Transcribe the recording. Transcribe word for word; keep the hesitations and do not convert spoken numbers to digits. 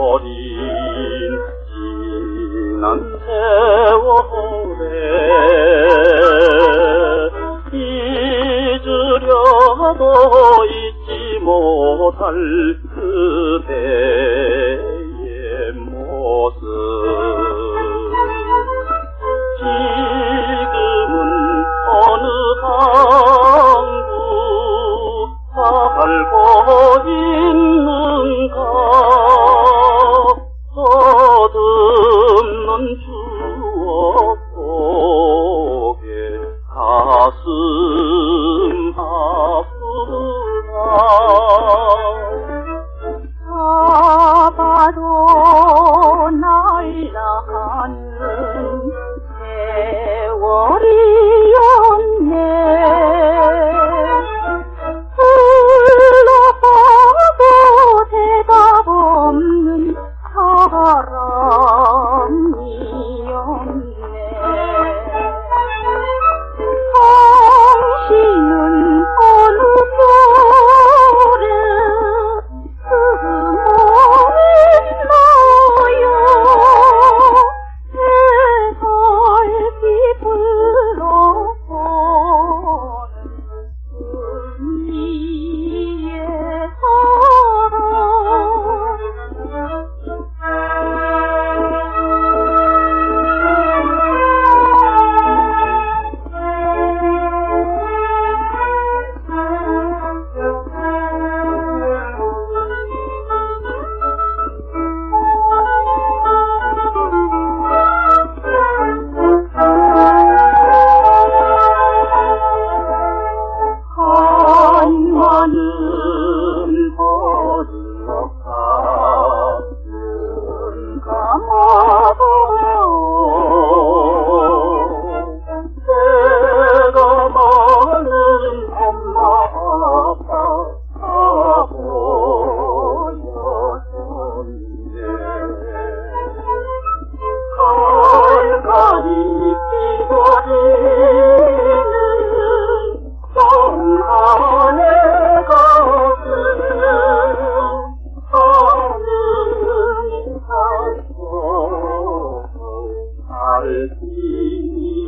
버린 지난 세월에 잊으려도 잊지 못할 그대의 모습. 지금은 어느 방구 살고 있는가. 서듬는 추억 속에 가슴 아프다. 바다로 날아가는 세월이었네. 불러봐도 대답 없는 사람이었네. 당신은 어느 별에 숨어있나요? 해설비 불러보는 우리의 사랑. 한마는 버리러 가는 감아봐요. 내가 많은 엄마 아빠 아보였었네. 갈갈이 뛰어지는 성안의 가슴 하늘이 살고 알지